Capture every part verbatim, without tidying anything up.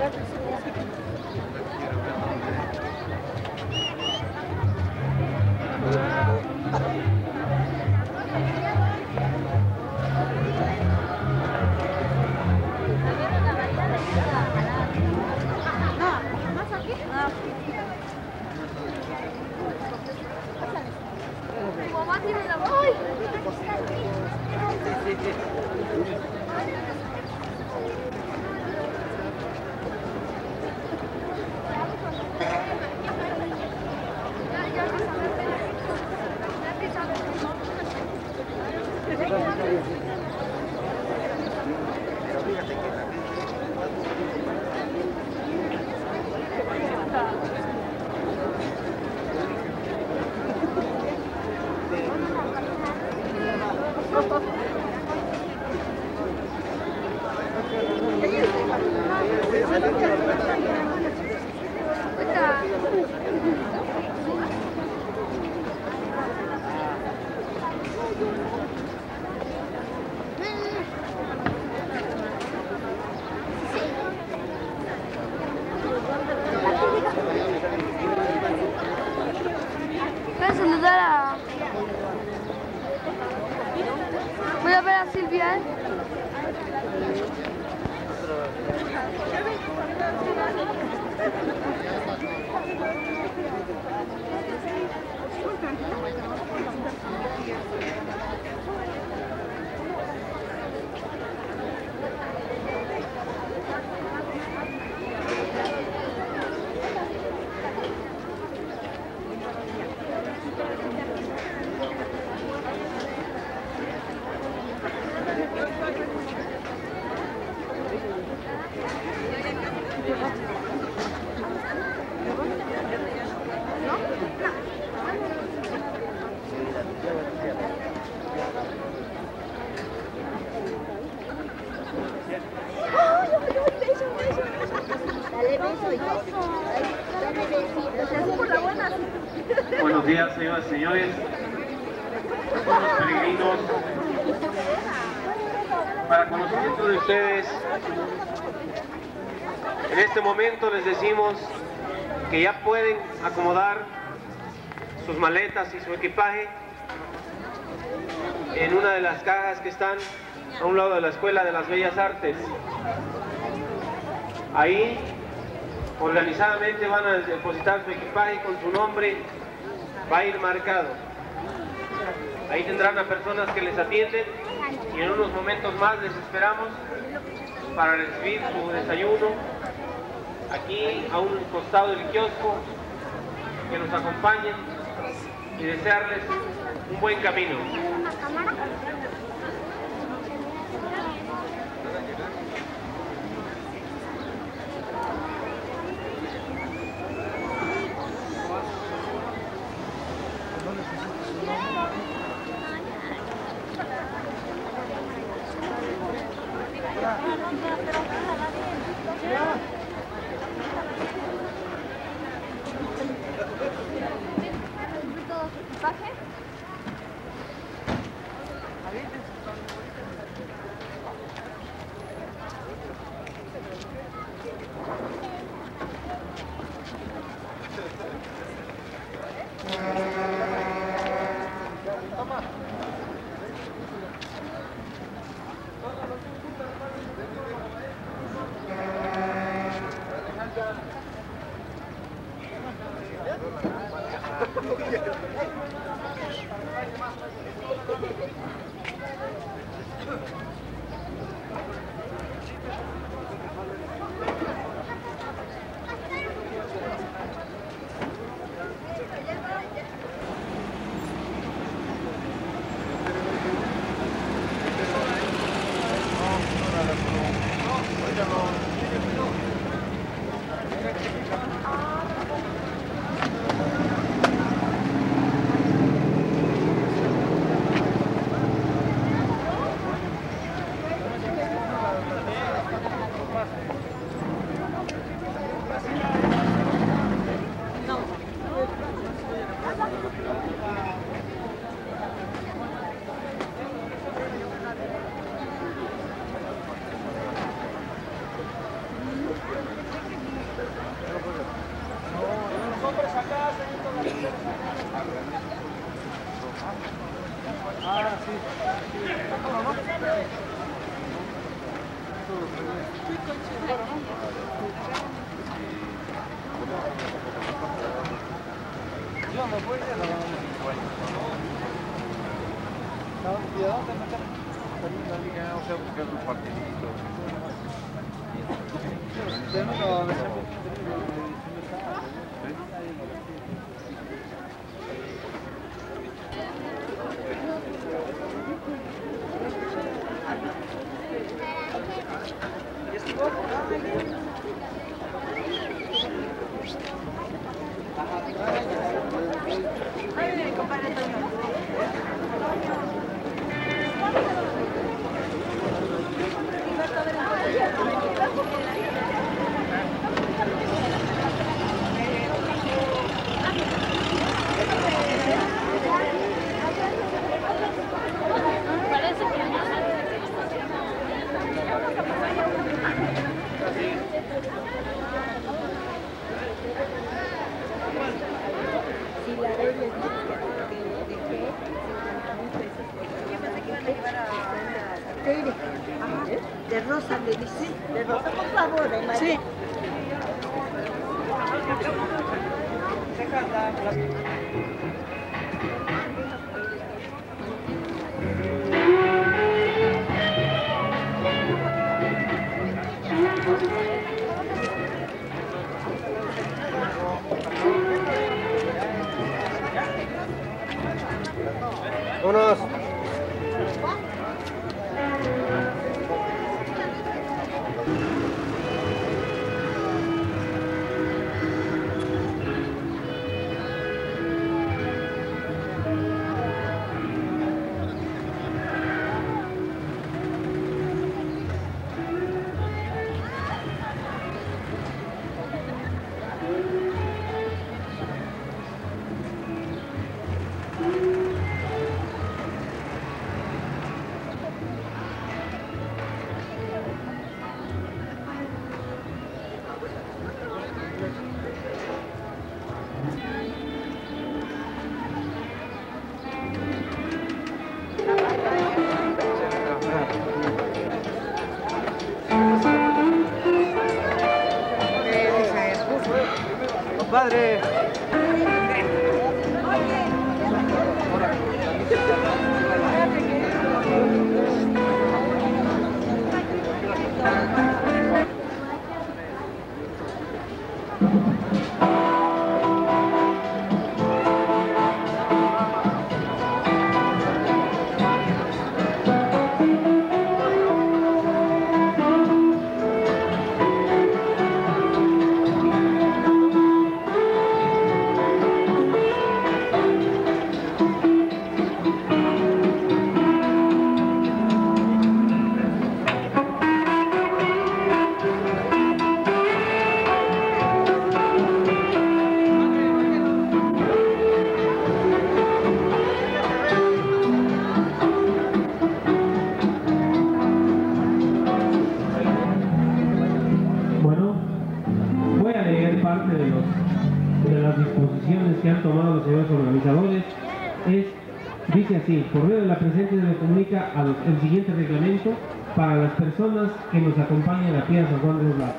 Voy a saludar a... Voy a ver a Silvia, ¿eh? Buenos días, señoras y señores, buenos peregrinos. Para conocimiento de ustedes, en este momento les decimos que ya pueden acomodar sus maletas y su equipaje en una de las cajas que están a un lado de la Escuela de las Bellas Artes. Ahí organizadamente van a depositar su equipaje con su nombre, va a ir marcado. Ahí tendrán a personas que les atienden y en unos momentos más les esperamos para recibir su desayuno aquí a un costado del kiosco. Que nos acompañen y desearles un buen camino. ¿Y a dónde meter? La liga, o sea, buscar un partidito. Tenemos la versión de rosa, le dice, de rosa, por favor, de María. Sí. Vámonos. Padre. Que han tomado los señores organizadores es, dice así: por medio de la presente se le comunica al, el siguiente reglamento para las personas que nos acompañan a pie a San Juan de los Lagos.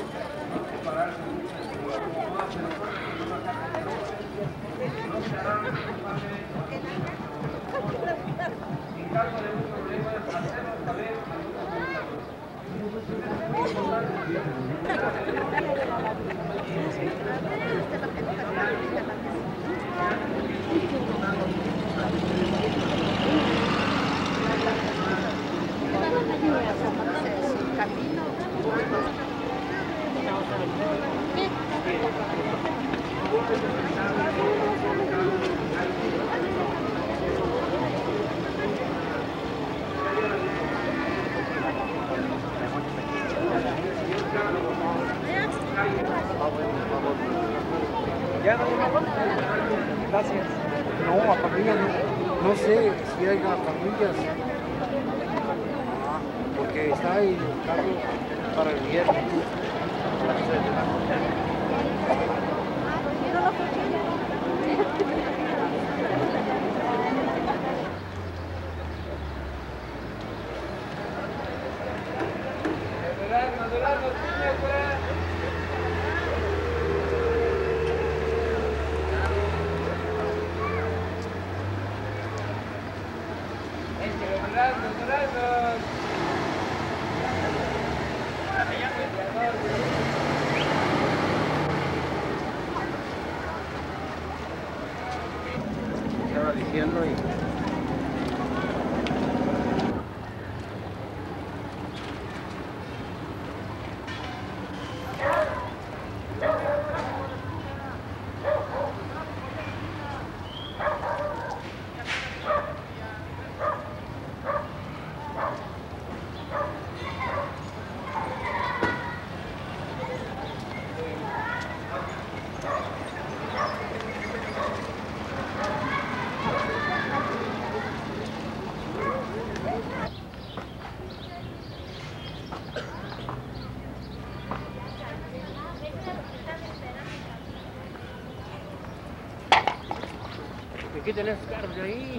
Ya no, gracias. No, a parrillas no, no sé si hay parrillas. Ah, porque está ahí el carro para el viernes. Estaba diciendo y... ¿Qué tenés carros de ahí?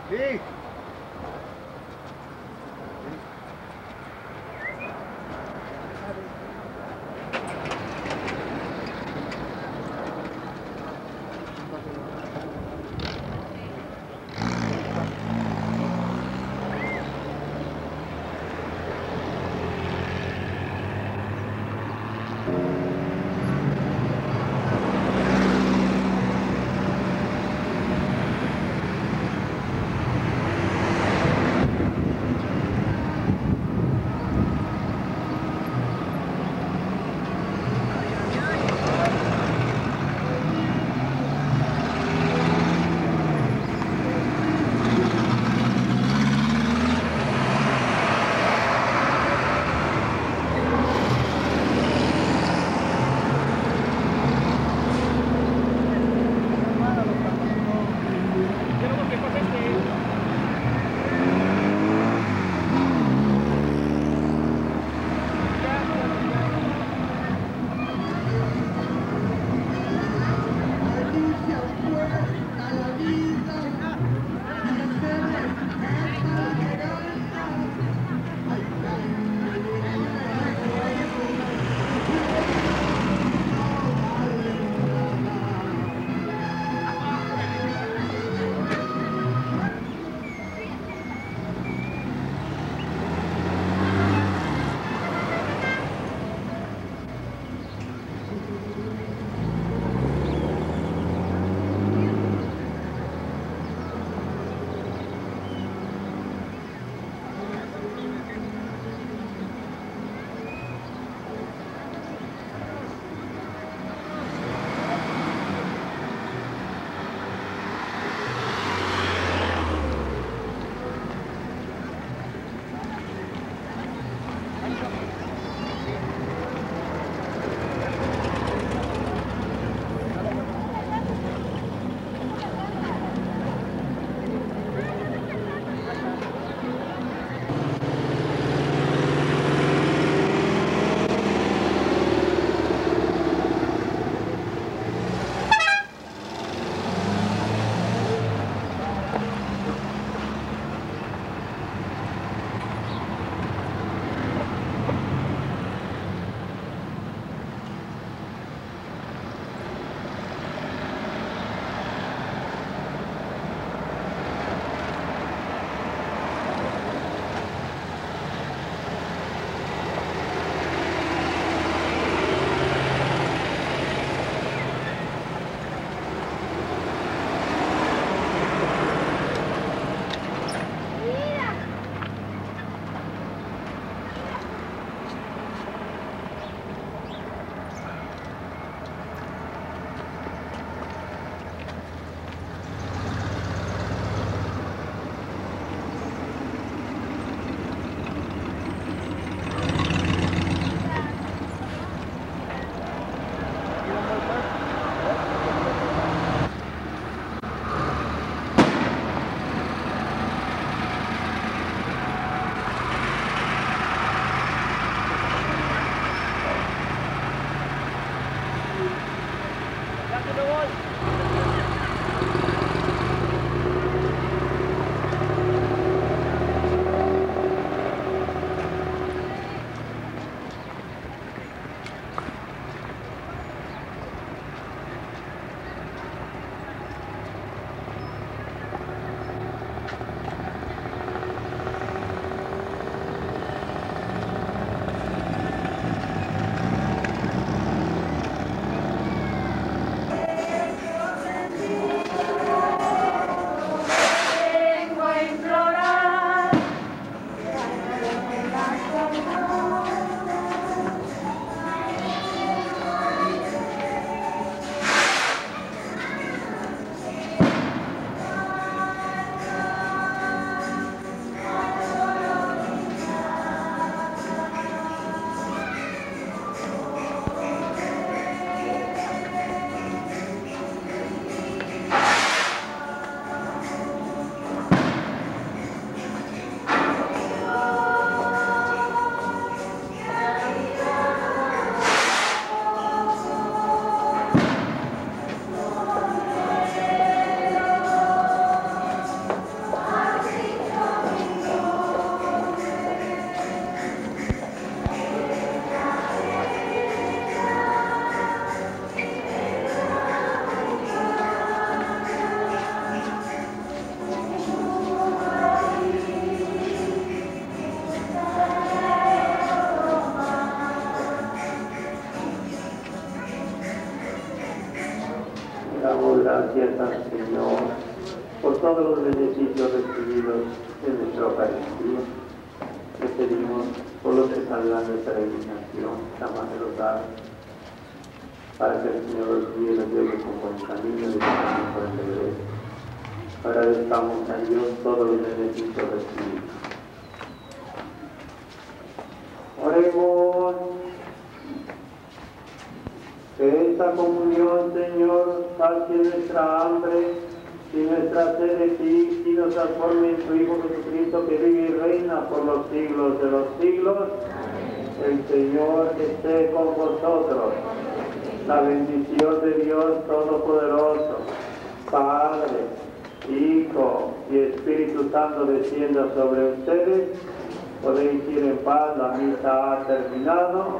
Sí. damos gracias al Señor por todos los beneficios recibidos en nuestra Eucaristía. Le pedimos por los que salgan de peregrinación, jamás de los dados, para que el Señor los guíe y los lleve con buen camino y camino por el regreso. Agradezcamos a Dios todos los beneficios recibidos. Oremos. Que esta comunión, Señor, sacie nuestra hambre y nuestra sed de ti y nos transforme en tu Hijo Jesucristo, que vive y reina por los siglos de los siglos. El Señor esté con vosotros. La bendición de Dios Todopoderoso, Padre, Hijo y Espíritu Santo descienda sobre ustedes. Podéis ir en paz, la misa ha terminado.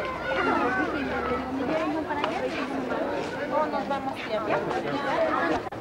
Nos vamos a